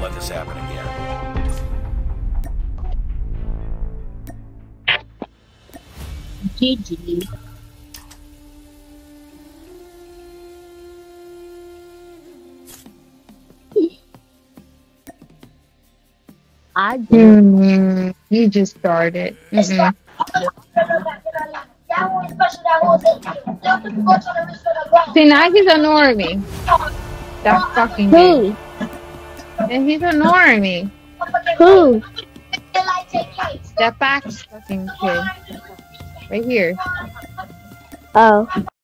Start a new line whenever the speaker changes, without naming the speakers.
let this happen again.
GG. I did.
You just started. See, now he's ignoring me. That fucking
Who?
dude. And he's ignoring me.
Who?
That back fucking kid. Right here.
Oh.